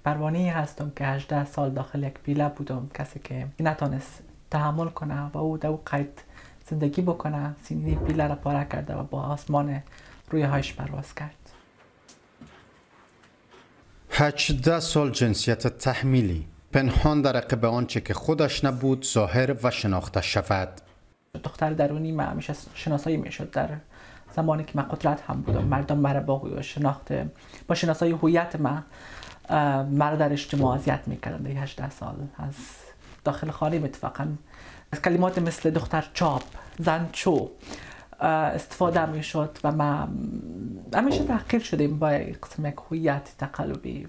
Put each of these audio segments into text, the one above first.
پروانه‌ای هستم که 18 سال داخل یک پیله بودم، کسی که نتونست تحمل کنه و او در قید زندگی بکنه، سینه پیله را پاره کرده و با آسمان روی هایش پرواز کرد. 18 سال جنسیت تحمیلی، پنهان در عقب آنچه که خودش نبود ظاهر و شناخته شود. دختر درونی ما همیشه شناسایی میشد. در زمانی که من قدرت هم بودم، مردم مرا با شناسایی هویت مرا در اجتماع اذیت میکردن. در 18 سال از داخل خانه اتفاقا از کلمات مثل دختر چاپ، زن چو استفاده میشد و ما همیشه تحقیر شدیم با قسم یک هویت تقلبی.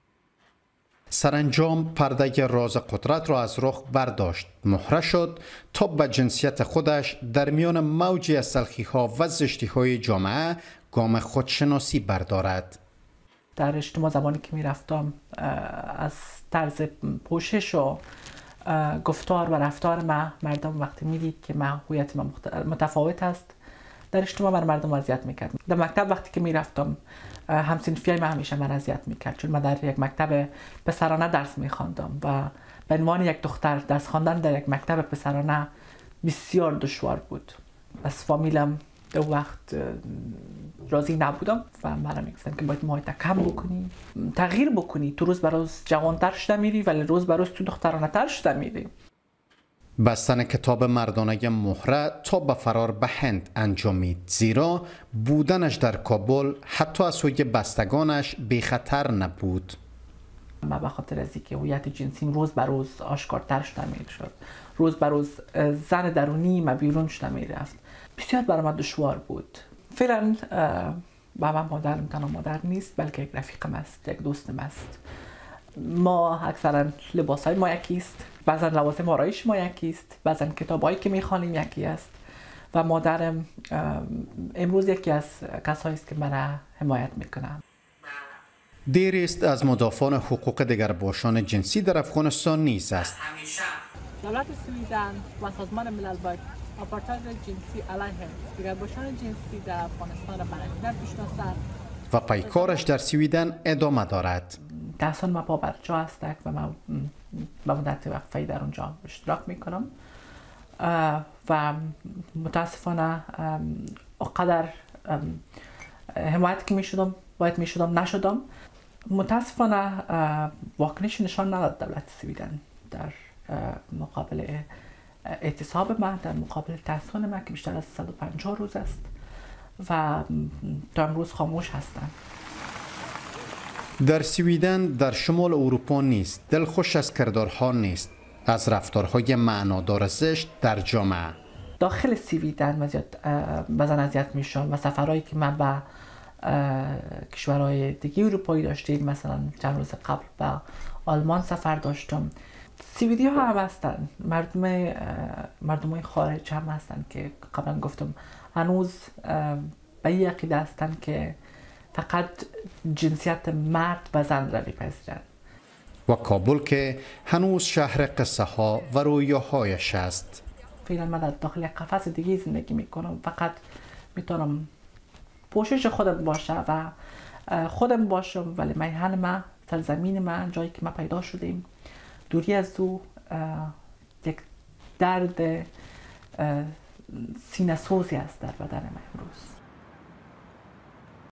سرانجام پرده راز قدرت را از رخ برداشت، مهره شد تا به جنسیت خودش در میان موجی از تلخی‌ها و زشتی‌های جامعه گام خودشناسی بردارد. در اجتماع زمانی که میرفتم از طرز پوشش و گفتار و رفتار مردم وقتی میدید که هویت من متفاوت است، در اجتماع مردم اذیت میکرد. در مکتب وقتی که میرفتم همسنفیای من همیشه من اذیت میکرد، چون من در یک مکتب پسرانه درس میخواندم و به عنوان یک دختر درس خواندن در یک مکتب پسرانه بسیار دشوار بود. از فامیلم در وقت راضی نبودم و مرا میگفتن که باید موهایت کم بکنی، تغییر بکنی، تو روز به روز جوانتر شده میری ولی روز به روز تو دخترانه تر شده میری. بستن کتاب مردانه مهره تا به فرار به هند انجامید، زیرا بودنش در کابل حتی از سوی بستگانش بی خطر نبود. من به خاطر از اینکه هویت جنسیم روز به روز آشکارتر شده میشد، روز به روز زن درونی ما بیرون شده میرفت، بسیار برای من دشوار بود. فعلا با من مادرم تنها مادر نیست، بلکه یک رفیقم است، یک دوستم است. ما اکثرا لباسای ما یکی است، بعضا لوازم آرایش ما یکی است، بعضا کتابایی که میخوانیم یکی است و مادرم امروز یکی از کسایی است که من حمایت میکنم. دیر است از مدافعان حقوق دیگرباشان جنسی در افغانستان نیز است. دولت سویدن و سازمان ملل باید آپارتاید جنسی علیه دیگرباشان جنسی در افغانستان را برنده بشناسد و پیکارش در سویدن ادامه دارد. تحصیل ما پا بر جا است و من به مدت وقفه‌ای در اونجا اشتراک میکنم و متاسفانه اقدر حمایت که میشدم نشدم. متاسفانه واکنش نشان نداد دولت سویدن در مقابل اعتصاب من، در مقابل تحصیل من که بیشتر از 150 روز است و تا امروز خاموش هستند. در سویدن در شمال اروپا نیست دلخوش از کردارها نیست، از رفتارهای معنادار زشت در جامعه. داخل سویدن بعضا اذیت میشم و سفرهایی که من به کشورهای دیگه اروپایی داشتیم، مثلا چند روز قبل به آلمان سفر داشتم. سویدی ها هم هستن، مردمای خارج هم هستن که قبلا گفتم هنوز به این عقیده هستن که فقط جنسیت مرد و زن را میپذیرند. و کابل که هنوز شهر قصه ها و رویاهایش است. فعلا من در داخل یک قفس دیگه زندگی میکنم، فقط میتونم پوشش خودم باشه و خودم باشم، ولی میهن من، سرزمین من، جایی که ما پیدا شدیم، دوری از او یک درد سینه سوزی است در بدن من امروز.